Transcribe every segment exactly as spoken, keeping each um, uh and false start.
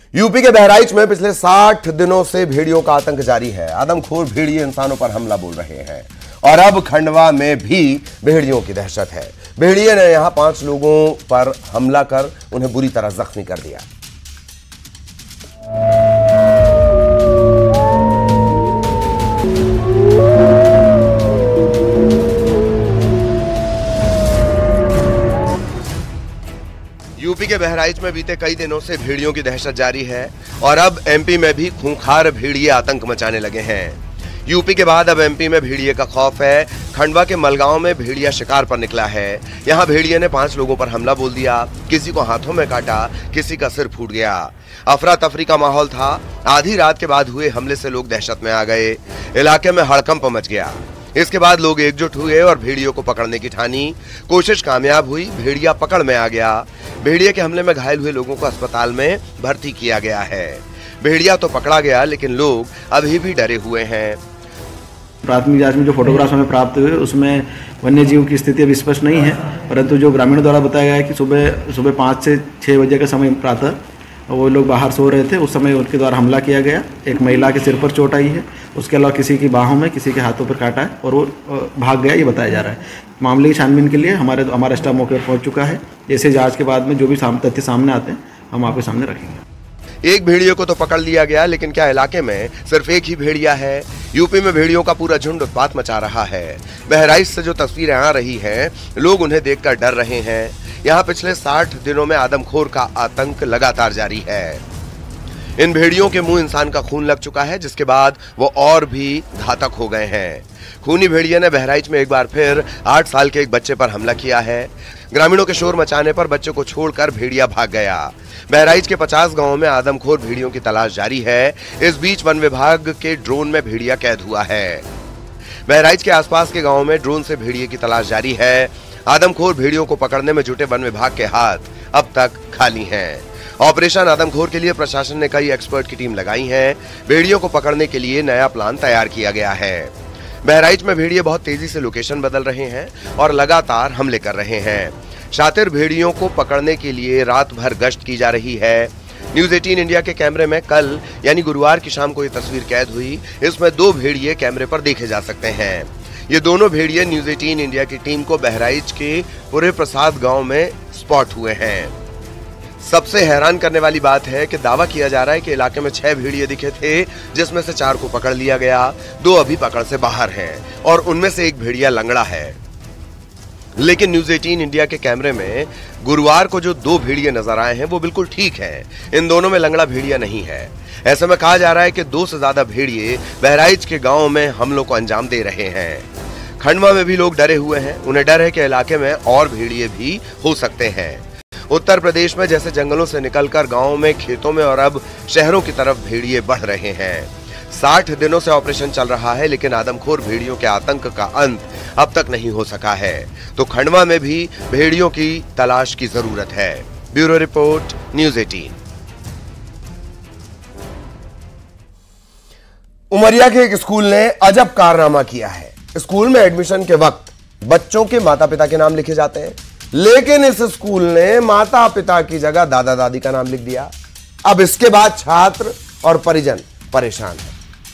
UP के बहराइच में पिछले साठ दिनों से भेड़ियों का आतंक जारी है। आदमखोर भेड़िए इंसानों पर हमला बोल रहे हैं और अब खंडवा में भी भेड़ियों की दहशत है। भेड़िए ने यहां पांच लोगों पर हमला कर उन्हें बुरी तरह जख्मी कर दिया। यूपी के बहराइच में बीते कई दिनों से भेड़ियों की दहशत जारी है और अब एमपी में भी खूंखार भेड़िए आतंक मचाने लगे हैं। यूपी के बाद अब एमपी में भेड़िए का खौफ है। खंडवा के मलगांव में भेड़िया शिकार पर निकला है। यहां भेड़िए ने पांच लोगों पर हमला बोल दिया, किसी को हाथों में काटा, किसी का सिर फूट गया। अफरा तफरी का माहौल था। आधी रात के बाद हुए हमले से लोग दहशत में आ गए। इलाके में हड़कंप मच गया। इसके बाद लोग एकजुट हुए और भेड़ियों को पकड़ने की ठानी। कोशिश कामयाब हुई, भेड़िया पकड़ में आ गया। भेड़िए के हमले में घायल हुए लोगों को अस्पताल में भर्ती किया गया है। भेड़िया तो पकड़ा गया, लेकिन लोग अभी भी डरे हुए हैं। प्राथमिक जांच में जो फोटोग्राफ्स हमें प्राप्त हुए उसमें वन्य जीव की स्थिति अभी स्पष्ट नहीं है, परंतु जो ग्रामीणों द्वारा बताया गया है कि सुबह सुबह पाँच से छः बजे का समय प्रातः वो लोग बाहर सो रहे थे, उस समय उनके द्वारा हमला किया गया। एक महिला के सिर पर चोट आई है, उसके अलावा किसी की बाहों में, किसी के हाथों पर काटा है और वो भाग गया, ये बताया जा रहा है। मामले की छानबीन के लिए हमारे हमारा स्टाफ मौके पर पहुंच चुका है। जैसे जांच के बाद में जो भी तथ्य सामने आते हैं हम आपके सामने रखेंगे। एक भेड़िए को तो पकड़ लिया गया, लेकिन क्या इलाके में सिर्फ एक ही भेड़िया है? यूपी में भेड़ियों का पूरा झुंड उत्पात मचा रहा है। बहराइच से जो तस्वीरें आ रही हैं, लोग उन्हें देखकर डर रहे हैं। यहाँ पिछले साठ दिनों में आदमखोर का आतंक लगातार जारी है। इन भेड़ियों के मुंह इंसान का खून लग चुका है, जिसके बाद वो और भी घातक हो गए हैं। खूनी भेड़िए ने बहराइच में एक बार फिर आठ साल के एक बच्चे पर हमला किया है। ग्रामीणों के शोर मचाने पर बच्चे को छोड़कर भेड़िया भाग गया। बहराइच के पचास गांवों में आदमखोर भेड़ियों की तलाश जारी है। इस बीच वन विभाग के ड्रोन में भेड़िया कैद हुआ है। बहराइच के आसपास के गांवों में ड्रोन से भेड़िए की तलाश जारी है। आदमखोर भेड़ियों को पकड़ने में जुटे वन विभाग के हाथ अब तक खाली हैं। ऑपरेशन आदमखोर के लिए प्रशासन ने कई एक्सपर्ट की टीम लगाई है। भेड़ियों को पकड़ने के लिए नया प्लान तैयार किया गया है। बहराइच में भेड़िए बहुत तेजी से लोकेशन बदल रहे हैं और लगातार हमले कर रहे हैं। शातिर भेड़ियों को पकड़ने के लिए रात भर गश्त की जा रही है। न्यूज अठारह इंडिया के कैमरे में कल यानी गुरुवार की शाम को ये तस्वीर कैद हुई। इसमें दो भेड़िए कैमरे पर देखे जा सकते हैं। ये दोनों भेड़िए न्यूज अठारह इंडिया की टीम को बहराइच के पूरे प्रसाद गांव में स्पॉट हुए हैं। सबसे हैरान करने वाली बात है कि दावा किया जा रहा है कि इलाके में छह भेड़िए दिखे थे, जिसमें से चार को पकड़ लिया गया, दो अभी पकड़ से बाहर हैं और उनमें से एक भेड़िया लंगड़ा है। लेकिन न्यूज अठारह इंडिया के कैमरे में गुरुवार को जो दो भेड़िए नजर आए हैं वो बिल्कुल ठीक है। इन दोनों में लंगड़ा भेड़िया नहीं है। ऐसे में कहा जा रहा है कि दो से ज्यादा भेड़िए बहराइच के गांव में हमलों को अंजाम दे रहे हैं। खंडवा में भी लोग डरे हुए हैं। उन्हें डर है कि इलाके में और भेड़िए भी हो सकते हैं। उत्तर प्रदेश में जैसे जंगलों से निकलकर गांवों में, खेतों में और अब शहरों की तरफ भेड़िए बढ़ रहे हैं। साठ दिनों से ऑपरेशन चल रहा है, लेकिन आदमखोर भेड़ियों के आतंक का अंत अब तक नहीं हो सका है। तो खंडवा में भी भेड़ियों की तलाश की जरूरत है। ब्यूरो रिपोर्ट, न्यूज अठारह। उमरिया के एक स्कूल ने अजब कारनामा किया है। स्कूल में एडमिशन के वक्त बच्चों के माता पिता के नाम लिखे जाते हैं, लेकिन इस स्कूल ने माता पिता की जगह दादा दादी का नाम लिख दिया। अब इसके बाद छात्र और परिजन परेशान हैं।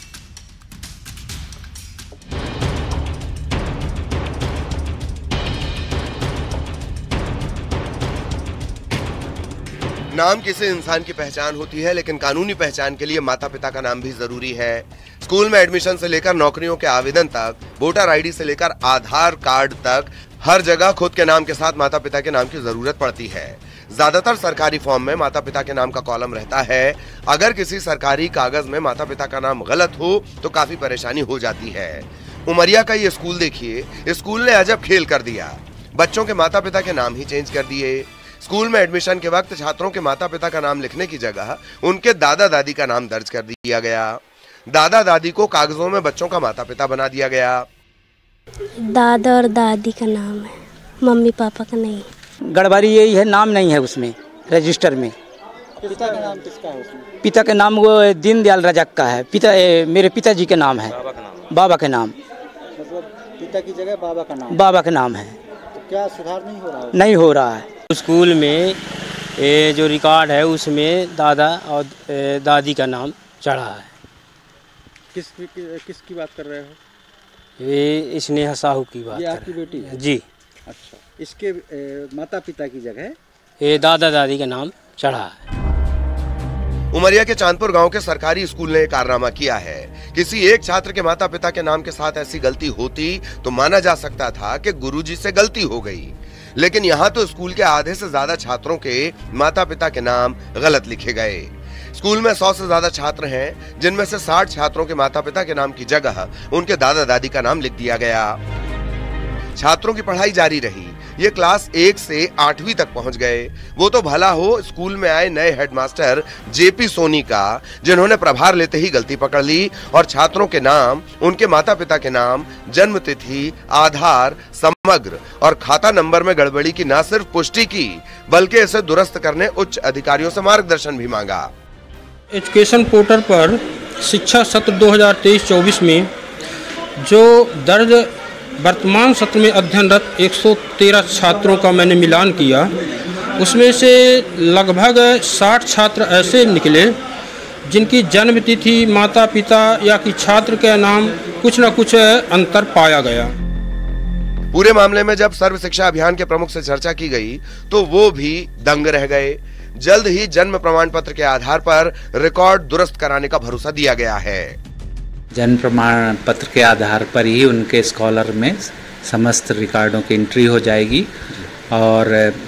नाम किसी इंसान की पहचान होती है, लेकिन कानूनी पहचान के लिए माता पिता का नाम भी जरूरी है। स्कूल में एडमिशन से लेकर नौकरियों के आवेदन तक, वोटर आईडी से लेकर आधार कार्ड तक, हर जगह खुद के नाम के साथ माता पिता के नाम की जरूरत पड़ती है। ज्यादातर सरकारी फॉर्म में माता पिता के नाम का कॉलम रहता है। अगर किसी सरकारी कागज में माता पिता का नाम गलत हो तो काफी परेशानी हो जाती है। उमरिया का ये स्कूल देखिए, स्कूल ने अजब खेल कर दिया। बच्चों के माता पिता के नाम ही चेंज कर दिए। स्कूल में एडमिशन के वक्त छात्रों के माता पिता का नाम लिखने की जगह उनके दादा दादी का नाम दर्ज कर दिया गया। दादा दादी को कागजों में बच्चों का माता पिता बना दिया गया। दादा और दादी का नाम है, मम्मी पापा का नहीं। गड़बड़ी यही है, नाम नहीं है उसमें रजिस्टर में। पिता का नाम किसका है उसमें? पिता का नाम वो दीनदयाल रजक का है। पिता ए, मेरे पिताजी के नाम है, बाबा के नाम। मतलब पिता की जगह बाबा का नाम बाबा का नाम है। तो क्या सुधार नहीं हो रहा है? नहीं हो रहा है। स्कूल में ये जो रिकॉर्ड है उसमें दादा और ए, दादी का नाम चढ़ा है। किस किसकी बात कर रहे हो? ये स्नेहा साहू की बात ये कर आपकी रहे हैं। बेटी है? जी। अच्छा, इसके माता पिता की जगह ये दादा दादी का नाम चढ़ा है। उमरिया के चांदपुर गांव के सरकारी स्कूल ने एक कारनामा किया है। किसी एक छात्र के माता पिता के नाम के साथ ऐसी गलती होती तो माना जा सकता था कि गुरुजी से गलती हो गई, लेकिन यहाँ तो स्कूल के आधे से ज्यादा छात्रों के माता पिता के नाम गलत लिखे गए। स्कूल में सौ से ज्यादा छात्र हैं, जिनमें से साठ छात्रों के माता पिता के नाम की जगह उनके दादा दादी का नाम लिख दिया गया। छात्रों की पढ़ाई जारी रही। ये क्लास एक से आठवीं तक पहुंच गए। वो तो भला हो स्कूल में आए नए हेडमास्टर जेपी सोनी का, जिन्होंने प्रभार लेते ही गलती पकड़ ली और छात्रों के नाम, उनके माता पिता के नाम, जन्म तिथि, आधार, समग्र और खाता नंबर में गड़बड़ी की न सिर्फ पुष्टि की, बल्कि इसे दुरुस्त करने उच्च अधिकारियों से मार्गदर्शन भी मांगा। एजुकेशन पोर्टल पर शिक्षा सत्र दो हज़ार तेईस चौबीस में जो दर्ज वर्तमान सत्र में अध्ययनरत एक सौ तेरह छात्रों का मैंने मिलान किया, उसमें से लगभग साठ छात्र ऐसे निकले जिनकी जन्म तिथि, माता पिता या कि छात्र के नाम कुछ न कुछ अंतर पाया गया। पूरे मामले में जब सर्व शिक्षा अभियान के प्रमुख से चर्चा की गई तो वो भी दंग रह गए। जल्द ही जन्म प्रमाण पत्र के आधार पर रिकॉर्ड दुरुस्त कराने का भरोसा दिया गया है। जन्म प्रमाण पत्र के आधार पर ही उनके स्कॉलर में समस्त रिकॉर्डों की एंट्री हो जाएगी और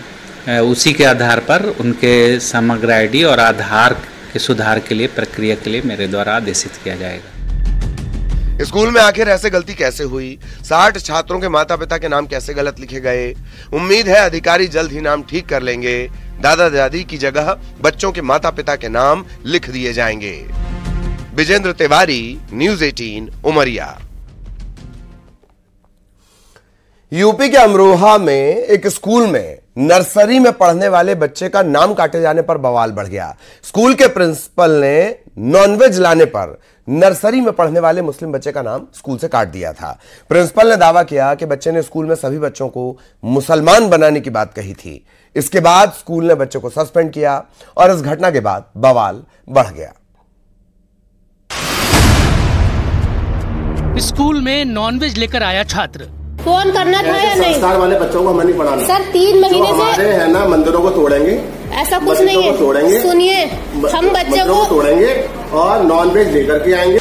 उसी के आधार पर उनके समग्र आईडी और आधार के सुधार के लिए प्रक्रिया के लिए मेरे द्वारा आदेशित किया जाएगा। स्कूल में आखिर ऐसे गलती कैसे हुई? साठ छात्रों के माता पिता के नाम कैसे गलत लिखे गए? उम्मीद है अधिकारी जल्द ही नाम ठीक कर लेंगे। दादा दादी की जगह बच्चों के माता पिता के नाम लिख दिए जाएंगे। विजेंद्र तिवारी, न्यूज़ अठारह, उमरिया। यूपी के अमरोहा में एक स्कूल में नर्सरी में पढ़ने वाले बच्चे का नाम काटे जाने पर बवाल बढ़ गया। स्कूल के प्रिंसिपल ने नॉनवेज लाने पर नर्सरी में पढ़ने वाले मुस्लिम बच्चे का नाम स्कूल से काट दिया था। प्रिंसिपल ने दावा किया कि बच्चे ने स्कूल में सभी बच्चों को मुसलमान बनाने की बात कही थी। इसके बाद स्कूल ने बच्चे को सस्पेंड किया और इस घटना के बाद बवाल बढ़ गया। स्कूल में नॉनवेज लेकर आया छात्र। फोन करना था या नहीं? संस्कार वाले बच्चों को हमें नहीं पढ़ाना सर। तीन महीने से हमारे है ना मंदिरों को तोड़ेंगे, ऐसा कुछ नहीं है। तोड़ेंगे, सुनिए, हम बच्चे को तोड़ेंगे और नॉनवेज लेकर के आएंगे।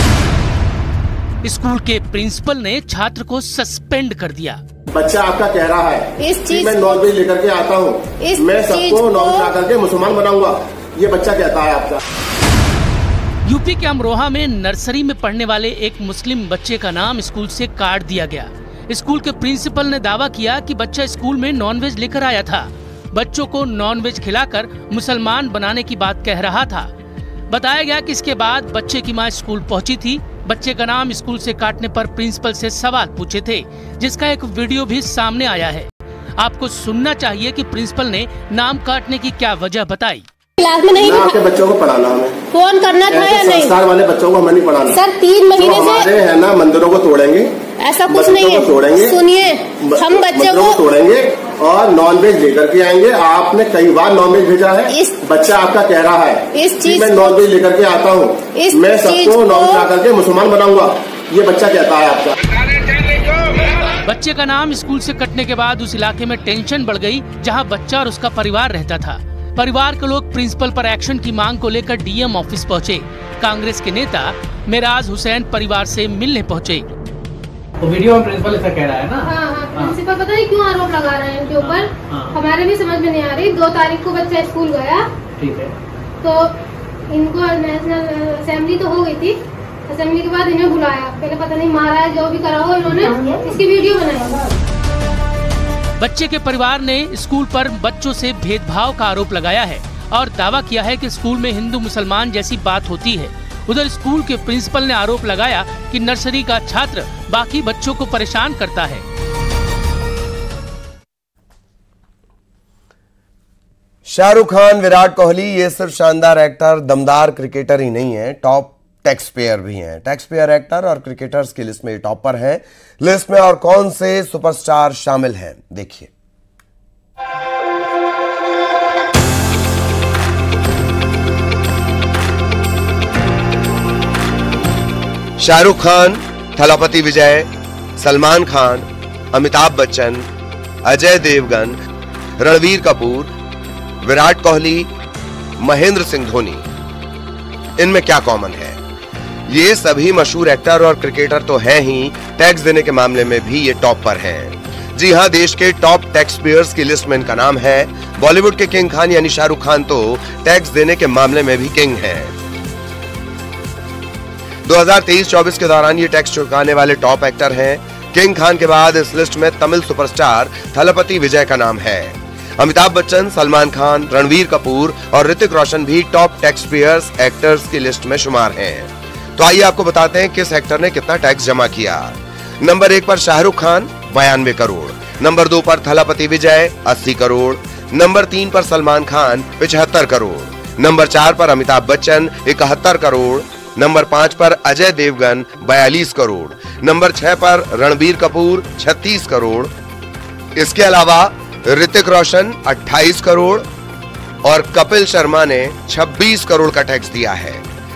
स्कूल के प्रिंसिपल ने छात्र को सस्पेंड कर दिया। बच्चा आपका कह रहा है इस चीज मैं नॉनवेज लेकर के आता हूँ, मैं सबको नॉनवेज ला करके मुसलमान बनाऊंगा, ये बच्चा कहता है आपका। यूपी के अमरोहा में नर्सरी में पढ़ने वाले एक मुस्लिम बच्चे का नाम स्कूल से काट दिया गया। स्कूल के प्रिंसिपल ने दावा किया कि बच्चा स्कूल में नॉनवेज लेकर आया था। बच्चों को नॉनवेज खिलाकर मुसलमान बनाने की बात कह रहा था। बताया गया कि इसके बाद बच्चे की मां स्कूल पहुंची थी। बच्चे का नाम स्कूल से काटने पर प्रिंसिपल से सवाल पूछे थे, जिसका एक वीडियो भी सामने आया है। आपको सुनना चाहिए कि प्रिंसिपल ने नाम काटने की क्या वजह बताई। क्लास में नहीं आपके बच्चों को पढ़ाना हमें। फोन करना था या नहीं? संस्कार वाले बच्चों को हमें नहीं पढ़ाना सर। तीन महीने से हमारे है ना मंदिरों को तोड़ेंगे, ऐसा कुछ नहीं है। तोड़ेंगे, सुनिए, हम बच्चे को तोड़ेंगे और नॉनवेज लेकर के आएंगे। आपने कई बार नॉनवेज भेजा है। इस बच्चा आपका कह रहा है इस चीज मैं नॉनवेज लेकर के आता हूँ, मैं सबको नॉनवेज ला करके मुसलमान बनाऊंगा, ये बच्चा कहता है आपका। बच्चे का नाम स्कूल से कटने के बाद उस इलाके में टेंशन बढ़ गई, जहां बच्चा और उसका परिवार रहता था। परिवार के लोग प्रिंसिपल पर एक्शन की मांग को लेकर डीएम ऑफिस पहुंचे। कांग्रेस के नेता मेराज हुसैन परिवार से मिलने पहुंचे। तो वीडियो में प्रिंसिपल ऐसा कह रहा है ना? हाँ हाँ, प्रिंसिपल पता नहीं क्यों आरोप लगा रहे हैं इनके ऊपर। हाँ, हमारे भी समझ में नहीं आ रही। दो तारीख को बच्चा स्कूल गया, ठीक है, तो इनको नेशनल असेंबली तो हो गई थी। असेंबली के बाद इन्हें बुलाया, पहले पता नहीं मारा है, जो भी करा हो इन्होंने, इसकी वीडियो बनाई। बच्चे के परिवार ने स्कूल पर बच्चों से भेदभाव का आरोप लगाया है और दावा किया है कि स्कूल में हिंदू मुसलमान जैसी बात होती है। उधर स्कूल के प्रिंसिपल ने आरोप लगाया कि नर्सरी का छात्र बाकी बच्चों को परेशान करता है। शाहरुख खान, विराट कोहली ये सिर्फ शानदार एक्टर, दमदार क्रिकेटर ही नहीं है, टॉप टैक्स पेयर भी हैं। टैक्स पेयर, एक्टर और क्रिकेटर्स की लिस्ट में ये टॉप पर हैं। लिस्ट में और कौन से सुपरस्टार शामिल हैं, देखिए। शाहरुख खान, थलापति विजय, सलमान खान, अमिताभ बच्चन, अजय देवगन, रणवीर कपूर, विराट कोहली, महेंद्र सिंह धोनी, इनमें क्या कॉमन है? ये सभी मशहूर एक्टर और क्रिकेटर तो हैं ही, टैक्स देने के मामले में भी ये टॉप पर हैं। जी हां, देश के टॉप टैक्स पेयर्स की लिस्ट में इनका नाम है। बॉलीवुड के किंग खान यानी शाहरुख खान तो टैक्स देने के मामले में भी किंग हैं। दो हज़ार तेईस चौबीस के दौरान ये टैक्स चुकाने वाले टॉप एक्टर हैं। किंग खान के बाद इस लिस्ट में तमिल सुपरस्टार थलपति विजय का नाम है। अमिताभ बच्चन, सलमान खान, रणवीर कपूर और ऋतिक रोशन भी टॉप टैक्स पेयर्स एक्टर्स की लिस्ट में शुमार हैं। तो आइए आपको बताते हैं किस एक्टर ने कितना टैक्स जमा किया। नंबर एक पर शाहरुख खान बयानवे करोड़, नंबर दो पर थलापति विजय अस्सी करोड़, नंबर तीन पर सलमान खान पिछहत्तर करोड़, नंबर चार पर अमिताभ बच्चन इकहत्तर करोड़, नंबर पांच पर अजय देवगन बयालीस करोड़, नंबर छह पर रणबीर कपूर छत्तीस करोड़। इसके अलावा ऋतिक रोशन अट्ठाईस करोड़ और कपिल शर्मा ने छब्बीस करोड़ का टैक्स दिया है।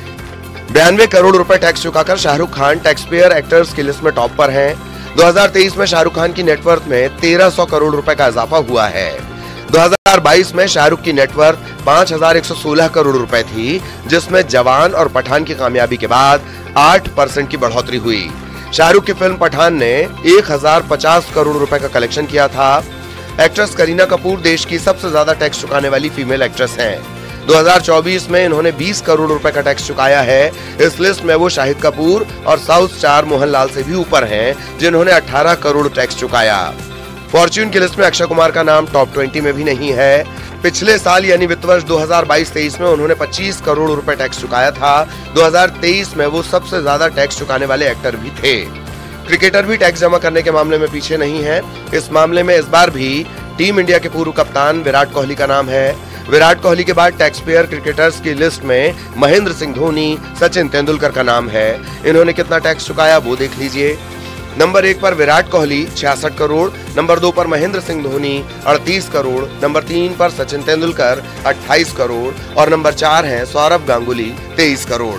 बयानवे करोड़ रुपए टैक्स चुकाकर Shahrukh Khan tax payer actors की लिस्ट में टॉप पर हैं। दो हज़ार तेईस में शाहरुख खान की नेटवर्थ में तेरह सौ करोड़ रुपए का इजाफा हुआ है। दो हज़ार बाईस में शाहरुख की नेटवर्थ पांच हज़ार एक सौ सोलह करोड़ रुपए थी, जिसमें जवान और पठान की कामयाबी के बाद आठ परसेंट की बढ़ोतरी हुई। शाहरुख की फिल्म पठान ने एक हज़ार पचास करोड़ रुपए का कलेक्शन किया था। एक्ट्रेस करीना कपूर देश की सबसे ज्यादा टैक्स चुकाने वाली फीमेल एक्ट्रेस हैं। दो हज़ार चौबीस में इन्होंने बीस करोड़ रुपए का टैक्स चुकाया है। इस लिस्ट में वो शाहिद कपूर और साउथ स्टार मोहनलाल से भी ऊपर हैं, जिन्होंने अठारह करोड़ टैक्स चुकाया। फॉर्च्यून की लिस्ट में अक्षय कुमार का नाम टॉप बीस में भी नहीं है। पिछले साल यानी वित्त वर्ष दो हज़ार बाईस तेईस में उन्होंने पच्चीस करोड़ रुपए टैक्स चुकाया था। दो हज़ार तेईस में वो सबसे ज्यादा टैक्स चुकाने वाले एक्टर भी थे। क्रिकेटर भी टैक्स जमा करने के मामले में पीछे नहीं है। इस मामले में इस बार भी टीम इंडिया के पूर्व कप्तान विराट कोहली का नाम है। विराट कोहली के बाद टैक्स पेयर क्रिकेटर्स की लिस्ट में महेंद्र सिंह धोनी, सचिन तेंदुलकर का नाम है। इन्होंने कितना टैक्स चुकाया वो देख लीजिए। नंबर एक पर विराट कोहली छियासठ करोड़, नंबर दो पर महेंद्र सिंह धोनी अड़तीस करोड़, नंबर तीन पर सचिन तेंदुलकर अट्ठाईस करोड़ और नंबर चार हैं सौरव गांगुली तेईस करोड़।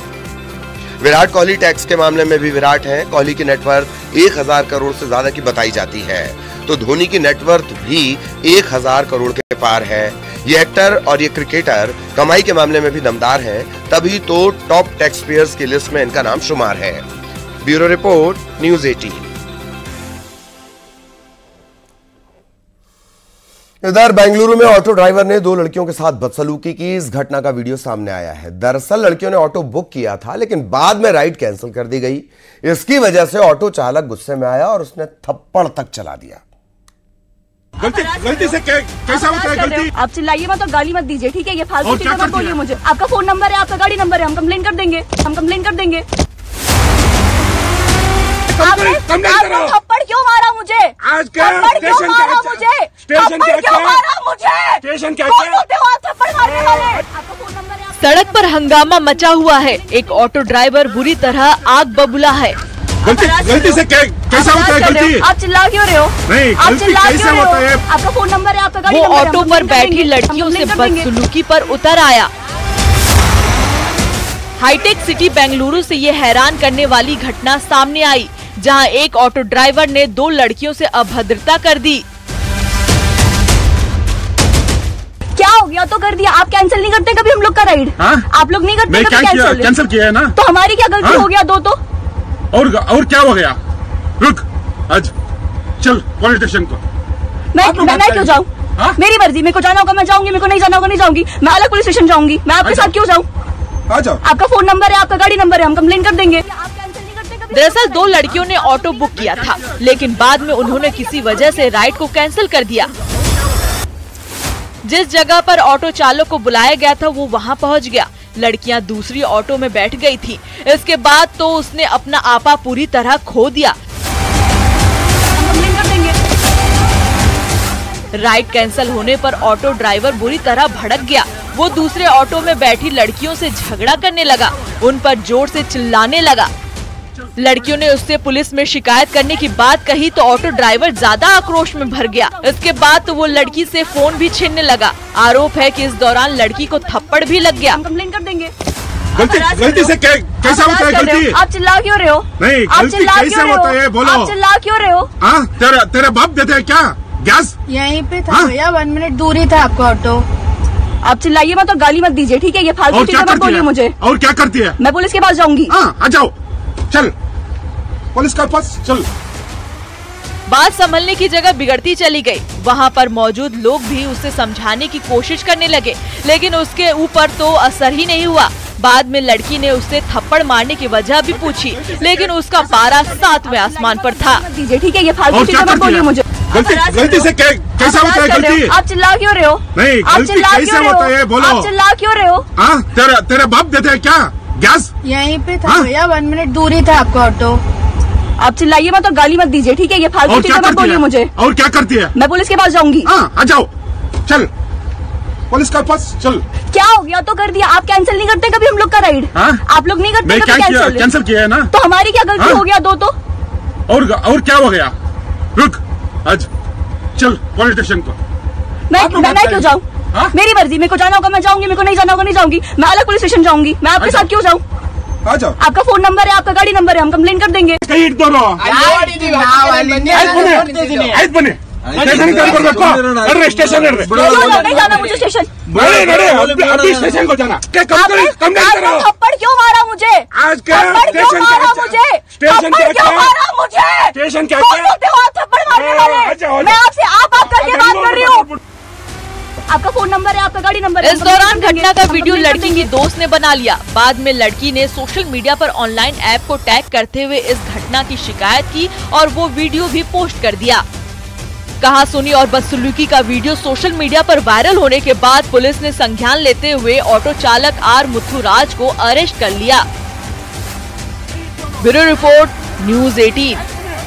विराट कोहली टैक्स के मामले में भी विराट हैं। कोहली की नेटवर्थ एक हजार करोड़ से ज्यादा की बताई जाती है, तो धोनी की नेटवर्थ भी एक हजार करोड़ के पार है। ये एक्टर और ये क्रिकेटर कमाई के मामले में भी दमदार हैं, तभी तो टॉप टैक्स पेयर्स की लिस्ट में इनका नाम शुमार है। ब्यूरो रिपोर्ट, न्यूज़ अठारह। इधर बेंगलुरु में ऑटो ड्राइवर ने दो लड़कियों के साथ बदसलूकी की। इस घटना का वीडियो सामने आया है। दरअसल लड़कियों ने ऑटो बुक किया था, लेकिन बाद में राइड कैंसिल कर दी गई। इसकी वजह से ऑटो चालक गुस्से में आया और उसने थप्पड़ तक चला दिया। गलती गलती से कैसा होता है गलती? आप चिल्लाइए मत और गाली मत दीजिए, ठीक है? ये फालतू चीजें मत बोलिए मुझे। आपका फोन नंबर है, आपका गाड़ी नंबर है, हम कंप्लेन कर देंगे, हम कंप्लेन कर देंगे। आपने थप्पड़ क्यों मारा मुझे? आज थप्पड़ क्यों मारा मुझे? थप्पड़ क्यों मारा मुझे? स्टेशन क्या थप्पड़ मारने वाले? आपका फोन नंबर है। सड़क पर हंगामा मचा हुआ है। एक ऑटो ड्राइवर बुरी तरह आग बबूला है। गलती गलती से कैसा होता है गलती? आप चिल्ला क्यों रहे हो? नहीं, आप चिल्ला क्यों होता रहे है? हो? आपका फोन नंबर है, आपका गाड़ी नंबर है। वो ऑटो पर बैठी लड़कियों से बदसलूकी पर उतर आया। हाईटेक सिटी बेंगलुरु से ये हैरान करने वाली घटना सामने आई, जहां एक ऑटो ड्राइवर ने दो लड़कियों से अभद्रता कर दी। क्या हो गया तो कर दिया। आप कैंसिल नहीं करते कभी हम लोग का राइड? आप लोग नहीं करते कभी कैंसिल? कैंसिल किया है ना, तो हमारी क्या गलती हो गया? दो तो और और क्या हो गया? रुक, आज चल पुलिस स्टेशन को। मैं मैं, मैं क्यों जाऊँ? मेरी मर्जी, मेरे को जाना होगा मैं जाऊंगी, मेरे को नहीं जाना होगा नहीं जाऊंगी। मैं अलग पुलिस स्टेशन जाऊंगी। मैं आपके साथ क्यों जाऊँ? आ जाओ। आपका फोन नंबर है, आपका गाड़ी नंबर है, हम कंप्लेन कर देंगे। दरअसल दो लड़कियों ने ऑटो बुक किया था, लेकिन बाद में उन्होंने किसी वजह से राइड को कैंसिल कर दिया। जिस जगह पर ऑटो चालक को बुलाया गया था वो वहां पहुंच गया। लड़कियां दूसरी ऑटो में बैठ गई थी। इसके बाद तो उसने अपना आपा पूरी तरह खो दिया। राइड कैंसिल होने पर ऑटो ड्राइवर बुरी तरह भड़क गया। वो दूसरे ऑटो में बैठी लड़कियों से झगड़ा करने लगा, उन पर जोर से चिल्लाने लगा। लड़कियों ने उससे पुलिस में शिकायत करने की बात कही तो ऑटो ड्राइवर ज्यादा आक्रोश में भर गया। इसके बाद तो वो लड़की से फोन भी छीनने लगा। आरोप है कि इस दौरान लड़की को थप्पड़ भी लग गया। हम कंप्लेन कर देंगे। गलती गलती से कैसा होता है गलती? आप चिल्ला क्यों रहे हो? नहीं, गलती कैसे होता है बोलो? आप चिल्ला क्यों रहे हो? हाँ, तेरा तेरे बाप देते हैं क्या गैस? यहीं पे था भैया, वन मिनट दूरी था आपका ऑटो। आप चिल्लाइए मत और गाली मत दीजिए, ठीक है? ये फालतू चीजें मत बोलिए मुझे। और क्या करती है? मैं पुलिस के पास जाऊंगी। हाँ, आ जाओ, चल पुलिस के पास चल। बात संभलने की जगह बिगड़ती चली गई। वहाँ पर मौजूद लोग भी उसे समझाने की कोशिश करने लगे, लेकिन उसके ऊपर तो असर ही नहीं हुआ। बाद में लड़की ने उससे थप्पड़ मारने की वजह भी पूछी, लेकिन उसका पारा सातवें आसमान पर था। ठीक है, ये फालतू चीजें मत बोलिए मुझे। गलती गलती से कैसा होता है गलती? आप चिल्ला क्यों रहे हो? नहीं, गलती कैसे होता है बोलो? आप चिल्ला क्यों रहे हो? हाँ, तेरा तेरे बाप देते हैं क्या गैस? यहीं पे था भैया, वन मिनट दूरी था आपका ऑटो। आप चिल्लाइए मत और गाली मत दीजिए, ठीक है? ये फालतू चीजें मत बोलिए मुझे। और क्या करती है? मैं पुलिस के पास जाऊंगी। हाँ, आ जाओ, चल पुलिस के पास चल। क्या हो गया तो कर दिया। आप कैंसिल नहीं करते कभी हम लोग का राइड? आप लोग नहीं करते कभी कैंसिल? कैंसिल किया है ना? तो हमारी क्या गलती हो गया दो तो? और और क्या हो गया? रुक, आज चल पुलिस स्टेशन को। मैं मैं, मैं क्यों जाऊँ? मेरी मर्जी, मेरे को जाना होगा मैं जाऊंगी, मेरे को नहीं जाना होगा नहीं जाऊंगी। मैं अलग पुलिस स्टेशन जाऊंगी। मैं आपके साथ क्यों जाऊँ? आ जाओ। आपका फोन नंबर है, आपका गाड़ी नंबर है, हम कंप्लेन कर देंगे। स्टेशन नहीं जाना मुझे स्टेशन। अभी स्टेशन को जाना। थप्पड़ क्यों मारा मुझे? आज क्या स्टेशन मारा मुझे? स्टेशन क्यों मारा मुझे? स्टेशन क्या थप्पड़ मारने वाले? मैं आपसे आप आप करके बात कर रही हूँ। आपका फोन नंबर है, आपका गाड़ी नंबर है। इस दौरान घटना का वीडियो लड़की की दोस्त ने बना लिया। बाद में लड़की ने सोशल मीडिया पर ऑनलाइन ऐप को टैग करते हुए इस घटना की शिकायत की और वो वीडियो भी पोस्ट कर दिया। कहा सुनी और बदसलूकी का वीडियो सोशल मीडिया पर वायरल होने के बाद पुलिस ने संज्ञान लेते हुए ऑटो चालक आर मुथुराज को अरेस्ट कर लिया। ब्यूरो रिपोर्ट, न्यूज अठारह।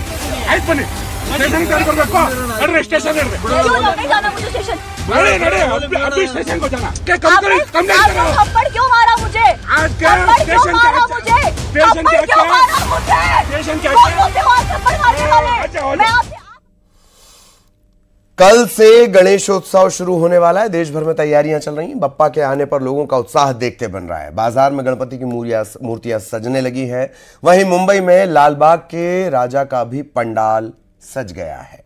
स्टेशन को जाना। थप्पड़ क्यों मारा मुझे? थप्पड़ क्यों मारा मुझे? थप्पड़ क्यों मारा मुझे? थप्पड़ मारने वाले? मैं आपसे कल से गणेशोत्सव शुरू होने वाला है। देश भर में तैयारियां चल रही हैं। बप्पा के आने पर लोगों का उत्साह देखते बन रहा है। बाजार में गणपति की मूर्तियां सजने लगी हैं। वहीं मुंबई में लालबाग के राजा का भी पंडाल सज गया है।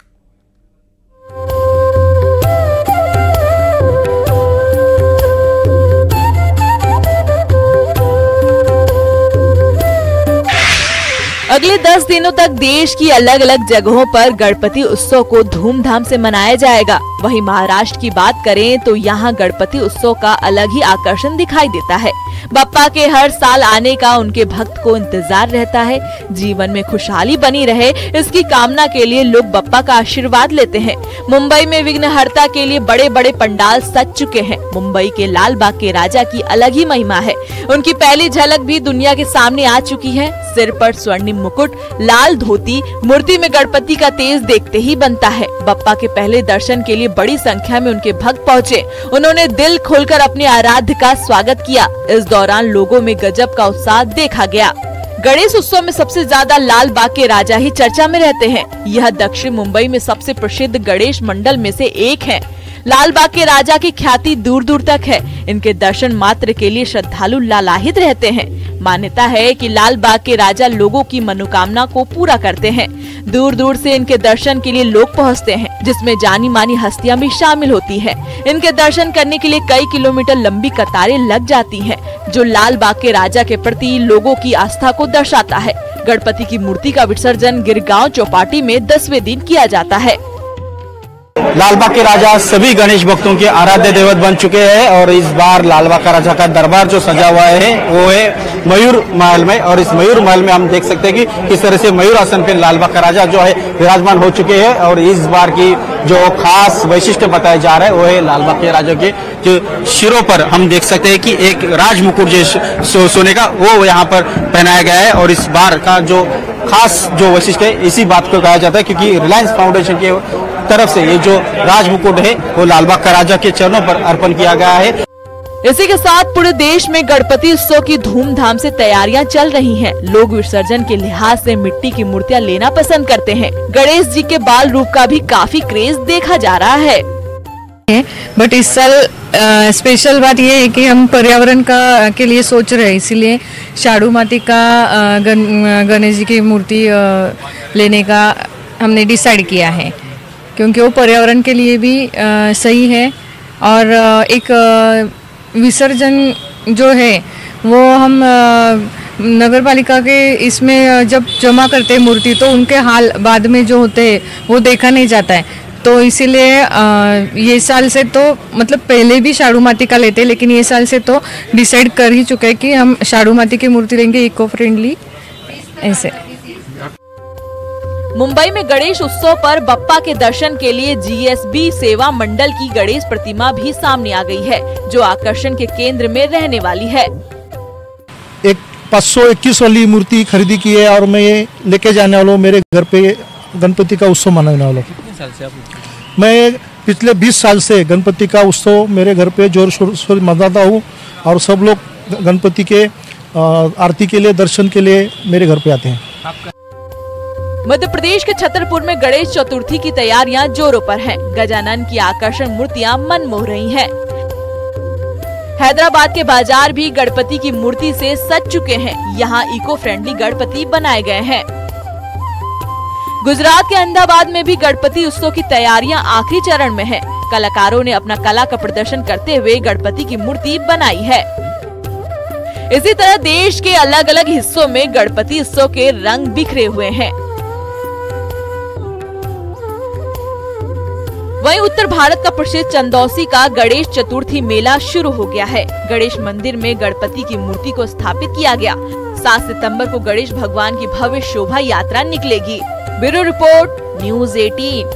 अगले दस दिनों तक देश की अलग अलग जगहों पर गणपति उत्सव को धूमधाम से मनाया जाएगा। वहीं महाराष्ट्र की बात करें तो यहाँ गणपति उत्सव का अलग ही आकर्षण दिखाई देता है। बप्पा के हर साल आने का उनके भक्त को इंतजार रहता है। जीवन में खुशहाली बनी रहे इसकी कामना के लिए लोग बप्पा का आशीर्वाद लेते हैं। मुंबई में विघ्नहर्ता के लिए बड़े बड़े पंडाल सज चुके हैं। मुंबई के लाल बाग के राजा की अलग ही महिमा है। उनकी पहली झलक भी दुनिया के सामने आ चुकी है। सिर पर स्वर्णिम मुकुट, लाल धोती, मूर्ति में गणपति का तेज देखते ही बनता है। बप्पा के पहले दर्शन के लिए बड़ी संख्या में उनके भक्त पहुँचे। उन्होंने दिल खोलकर अपने आराध्य का स्वागत किया। इस दौरान लोगों में गजब का उत्साह देखा गया। गणेश उत्सव में सबसे ज्यादा लाल बाग के राजा ही चर्चा में रहते हैं। यह दक्षिण मुंबई में सबसे प्रसिद्ध गणेश मंडल में से एक है। लाल बाग के राजा की ख्याति दूर दूर तक है। इनके दर्शन मात्र के लिए श्रद्धालु लालायित रहते हैं। मान्यता है कि लाल बाग के राजा लोगों की मनोकामना को पूरा करते हैं। दूर दूर से इनके दर्शन के लिए लोग पहुंचते हैं, जिसमें जानी मानी हस्तियां भी शामिल होती हैं। इनके दर्शन करने के लिए कई किलोमीटर लंबी कतारें लग जाती हैं, जो लाल बाग के राजा के प्रति लोगों की आस्था को दर्शाता है। गणपति की मूर्ति का विसर्जन गिरगांव चौपाटी में दसवें दिन किया जाता है। लालबाग के राजा सभी गणेश भक्तों के आराध्य देवत बन चुके हैं और इस बार लालबाग का राजा का दरबार जो सजा हुआ है वो है मयूर महल में। और इस मयूर महल में हम देख सकते हैं कि किस तरह से मयूर आसन पे लालबाग का राजा जो है विराजमान हो चुके हैं। और इस बार की जो खास वैशिष्ट्य बताया जा रहा है वो है लालबाग के राजा के जो सिरों पर हम देख सकते हैं कि एक राज मुकुट जो सो, सोने का वो यहाँ पर पहनाया गया है। और इस बार का जो खास जो वैशिष्ट्य है इसी बात को कहा जाता है, क्योंकि रिलायंस फाउंडेशन के तरफ से ये जो राज मुकुट है वो लालबाग का राजा के चरणों पर अर्पण किया गया है। इसी के साथ पूरे देश में गणपति उत्सव की धूमधाम से तैयारियां चल रही हैं। लोग विसर्जन के लिहाज से मिट्टी की मूर्तियां लेना पसंद करते हैं। गणेश जी के बाल रूप का भी काफी क्रेज देखा जा रहा है। है, बट इस साल स्पेशल बात ये है कि हम पर्यावरण का के लिए सोच रहे हैं, इसीलिए शाड़ू माटी का आ, गण, गणेश जी की मूर्ति आ, लेने का हमने डिसाइड किया है, क्योंकि वो पर्यावरण के लिए भी आ, सही है और आ, एक आ, विसर्जन जो है वो हम नगर पालिका के इसमें जब जमा करते हैं मूर्ति तो उनके हाल बाद में जो होते हैं वो देखा नहीं जाता है, तो इसीलिए ये साल से तो मतलब पहले भी शाड़ू माटी का लेते हैं, लेकिन ये साल से तो डिसाइड कर ही चुके हैं कि हम शाड़ू माटी की मूर्ति लेंगे, इको फ्रेंडली ऐसे। मुंबई में गणेश उत्सव पर बप्पा के दर्शन के लिए जीएसबी सेवा मंडल की गणेश प्रतिमा भी सामने आ गई है, जो आकर्षण के केंद्र में रहने वाली है। एक पाँच सौ इक्कीस वाली मूर्ति खरीदी की है और मैं ये लेके जाने वाला हूँ, मेरे घर पे गणपति का उत्सव मनाने वाला हूँ। कितने साल से आप? मैं पिछले बीस साल से गणपति का उत्सव मेरे घर पे जोर शोर से मनाता हूँ और सब लोग गणपति के आरती के लिए, दर्शन के लिए मेरे घर पे आते हैं। मध्य प्रदेश के छतरपुर में गणेश चतुर्थी की तैयारियां जोरों पर हैं। गजानन की आकर्षण मूर्तियां मन मोह रही हैं। हैदराबाद के बाजार भी गणपति की मूर्ति से सज चुके हैं। यहाँ इको फ्रेंडली गणपति बनाए गए हैं। गुजरात के अहमदाबाद में भी गणपति उत्सव की तैयारियां आखिरी चरण में है। कलाकारों ने अपना कला का प्रदर्शन करते हुए गणपति की मूर्ति बनाई है। इसी तरह देश के अलग अलग हिस्सों में गणपति उत्सव के रंग बिखरे हुए हैं। वहीं उत्तर भारत का प्रसिद्ध चंदौसी का गणेश चतुर्थी मेला शुरू हो गया है। गणेश मंदिर में गणपति की मूर्ति को स्थापित किया गया। सात सितंबर को गणेश भगवान की भव्य शोभा यात्रा निकलेगी। ब्यूरो रिपोर्ट, न्यूज़ अठारह।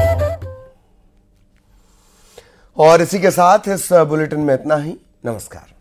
और इसी के साथ इस बुलेटिन में इतना ही। नमस्कार।